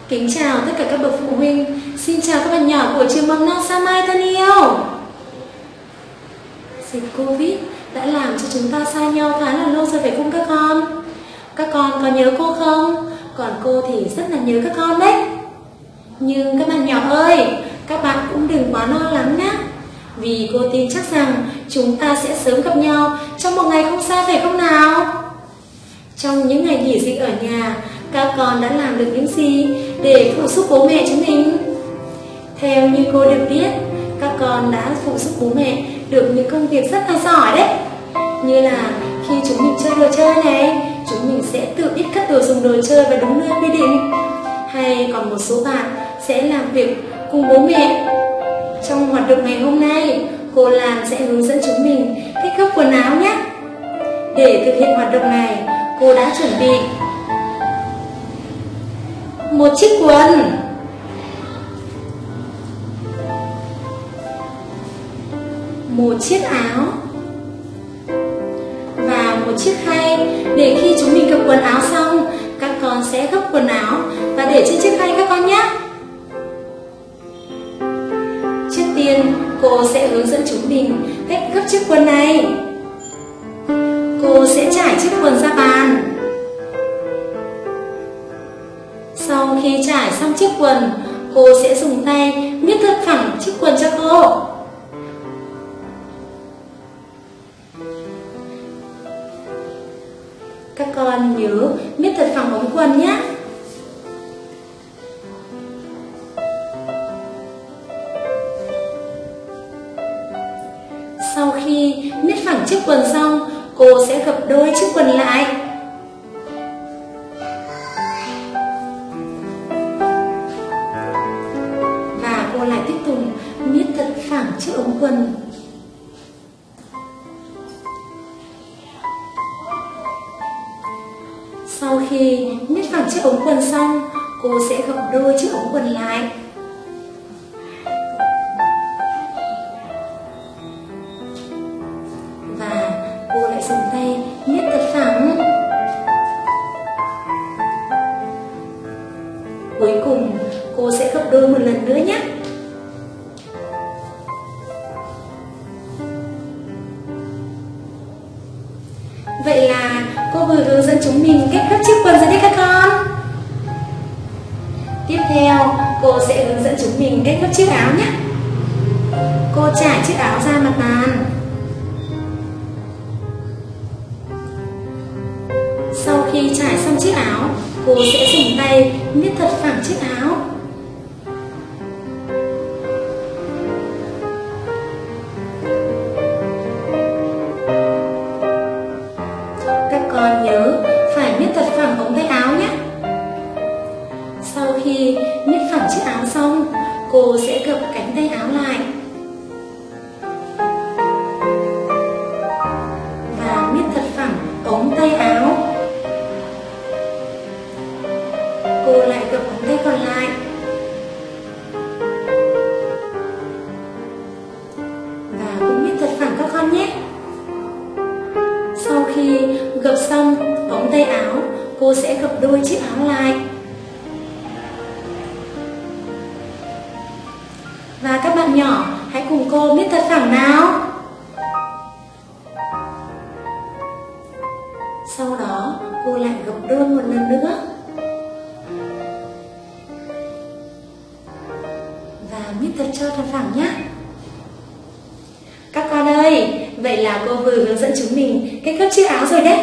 Kính chào tất cả các bậc phụ huynh. Xin chào các bạn nhỏ của trường mầm non Sao Mai thân yêu. Dịch Covid đã làm cho chúng ta xa nhau khá là lâu rồi phải không các con? Các con có nhớ cô không? Còn cô thì rất là nhớ các con đấy. Nhưng các bạn nhỏ ơi, các bạn cũng đừng quá lo lắng nhé. Vì cô tin chắc rằng chúng ta sẽ sớm gặp nhau trong một ngày không xa phải không nào? Trong những ngày nghỉ dịch ở nhà, các con đã làm được những gì để phụ giúp bố mẹ chúng mình? Theo như cô được biết, các con đã phụ giúp bố mẹ được những công việc rất là giỏi đấy. Như là khi chúng mình chơi đồ chơi này, chúng mình sẽ tự biết cất đồ dùng đồ chơi và đúng nơi quy định. Hay còn một số bạn sẽ làm việc cùng bố mẹ. Trong hoạt động ngày hôm nay, cô Lan sẽ hướng dẫn chúng mình cách gấp quần áo nhé. Để thực hiện hoạt động này, cô đã chuẩn bị một chiếc quần, một chiếc áo và một chiếc khay, để khi chúng mình gấp quần áo xong, các con sẽ gấp quần áo và để trên chiếc khay các con nhé. Trước tiên, cô sẽ hướng dẫn chúng mình cách gấp chiếc quần này. Cô sẽ trải chiếc quần ra bàn. Sau khi trải xong chiếc quần, cô sẽ dùng tay miết thật phẳng chiếc quần cho cô. Các con nhớ miết thật phẳng ống quần nhé. Sau khi miết phẳng chiếc quần xong, cô sẽ gập đôi chiếc quần lại. Và cô lại tiếp tục miết thật phẳng chiếc ống quần. Sau khi miết phẳng chiếc ống quần xong, cô sẽ gập đôi chiếc ống quần lại. Và cô lại dùng tay miết thật phẳng. Cuối cùng, cô sẽ gập đôi một lần nữa nhé. Vậy là cô vừa hướng dẫn chúng mình cách gấp chiếc quần rồi đấy các con. Tiếp theo, cô sẽ hướng dẫn chúng mình cách gấp chiếc áo nhé. Cô trải chiếc áo ra mặt bàn. Sau khi trải xong chiếc áo, cô sẽ dùng tay miết thật phẳng chiếc áo. Các con nhớ phải miết thật phẳng ống tay áo nhé. Sau khi miết phẳng chiếc áo xong, cô sẽ gập cánh tay áo lại và miết thật phẳng ống tay áo. Cô lại gập ống tay còn lại và cũng miết thật phẳng các con nhé. Sau khi gập xong ống tay áo, cô sẽ gập đôi chiếc áo lại. Và các bạn nhỏ hãy cùng cô miết thật phẳng nào. Sau đó cô lại gập đôi một lần nữa. Và miết thật cho thật phẳng nhé. Các con ơi, vậy là cô vừa hướng dẫn chúng mình cách gấp chiếc áo rồi đấy.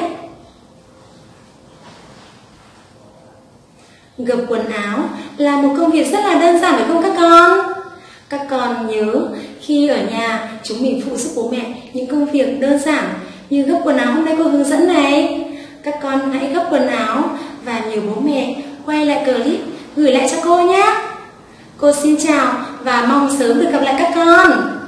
Gập quần áo là một công việc rất là đơn giản phải không các con? Các con nhớ khi ở nhà chúng mình phụ giúp bố mẹ những công việc đơn giản như gấp quần áo hôm nay cô hướng dẫn này. Các con hãy gấp quần áo và nhờ bố mẹ quay lại clip gửi lại cho cô nhé. Cô xin chào và mong sớm được gặp lại các con.